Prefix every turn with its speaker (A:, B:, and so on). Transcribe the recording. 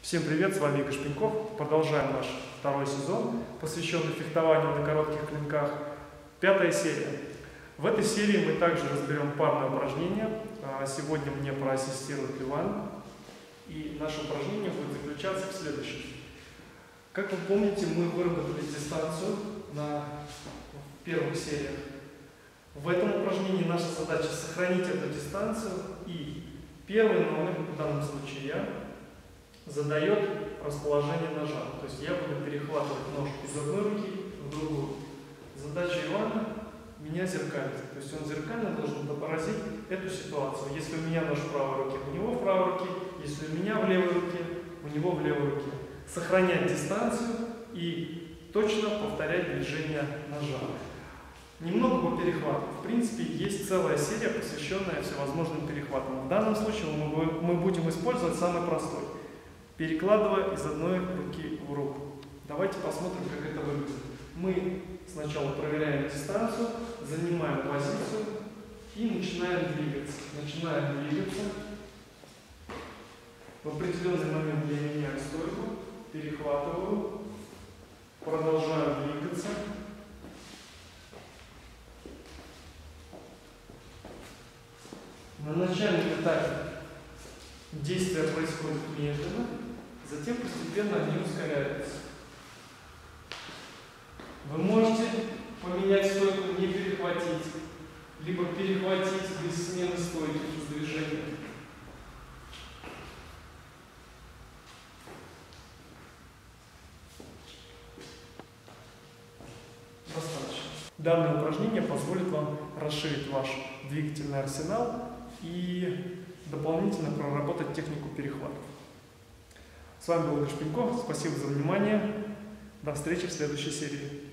A: Всем привет, с вами Игорь Шпеньков. Продолжаем наш второй сезон, посвященный фехтованию на коротких клинках. 5-я серия. В этой серии мы также разберем парное упражнение. Сегодня мне проассистирует Иван. И наше упражнение будет заключаться в следующем. Как вы помните, мы выработали дистанцию на первых сериях. В этом упражнении наша задача сохранить эту дистанцию. И первый номер, в данном случае я, задает расположение ножа. То есть я буду перехватывать нож из одной руки в другую. Задача Ивана – меня зеркалить. То есть он зеркально должен отобразить эту ситуацию. Если у меня нож в правой руке, у него в правой руке. Если у меня в левой руке, у него в левой руке. Сохранять дистанцию и точно повторять движение ножа. Немного по перехвату. В принципе, есть целая серия, посвященная всевозможным перехватам. В данном случае мы будем использовать самый простой. Перекладывая из одной руки в руку. Давайте посмотрим, как это выглядит. Мы сначала проверяем дистанцию, занимаем позицию и начинаем двигаться. В определенный момент я меняю стойку, перехватываю, продолжаю двигаться. На начальном этапе действие происходит медленно, затем постепенно они ускоряются. Вы можете поменять стойку, не перехватить, либо перехватить без смены стойки, без движения. Достаточно. Данное упражнение позволит вам расширить ваш двигательный арсенал и дополнительно проработать технику перехватов. С вами был Игорь Шпеньков. Спасибо за внимание. До встречи в следующей серии.